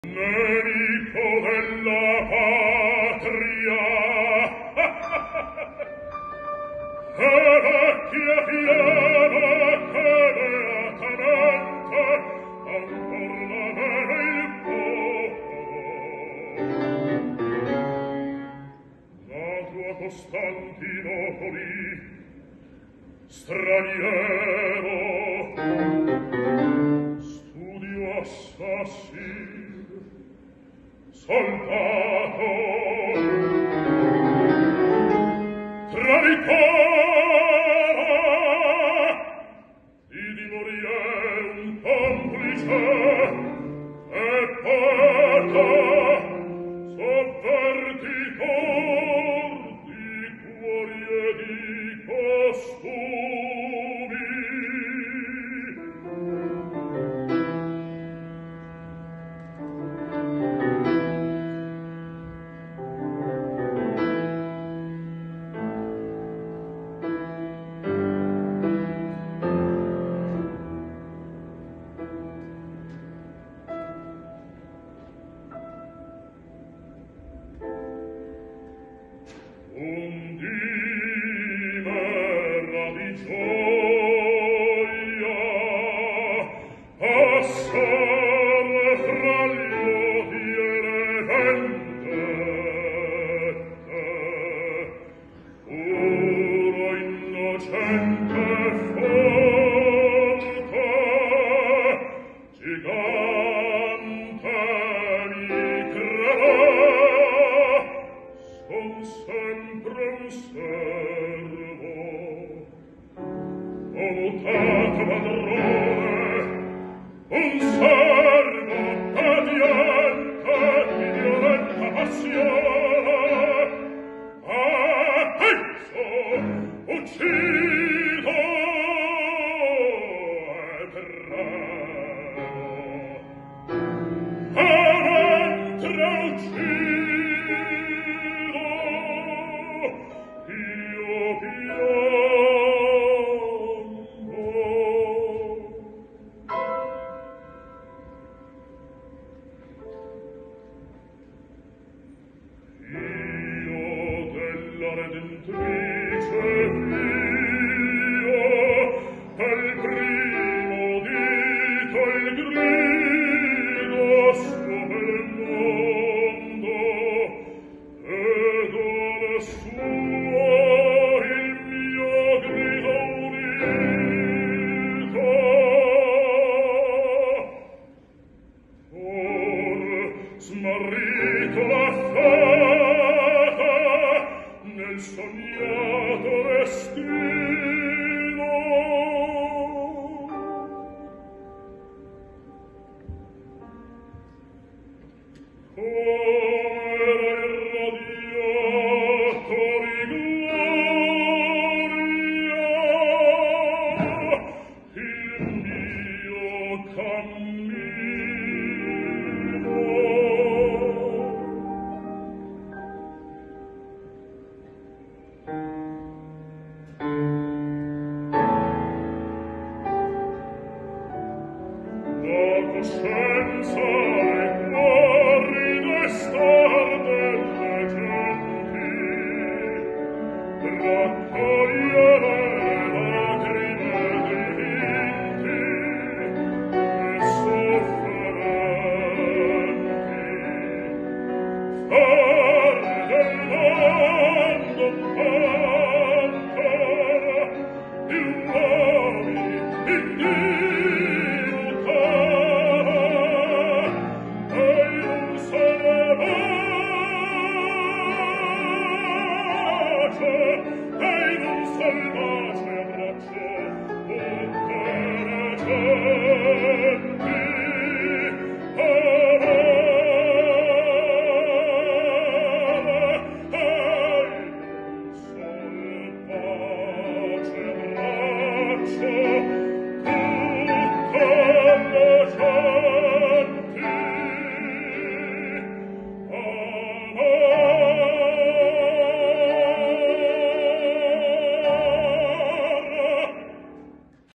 Nemico della patria, e vecchia fiera che beatamente ancor la beve il popolo. Nato a Costantinopoli, straniero, studio assassin, soldato, traditore, di morire un complice e poeta, sovvertitor di cuori e di costumi. Un dimera di gioia passar fra gli odi e le vendette, puro, innocente e forte, gigante mi credeva, son sempre un servo, ho mutato padrone, un servo obbediente di violenta passione, a penso, uccido e tremo, e mentre uccido io piango. Io della Redentrice fio, del primo dito il grido suo bel mondo, ed ora suo il mio grido unito. Or smarrito la fata nel sognato destino, oh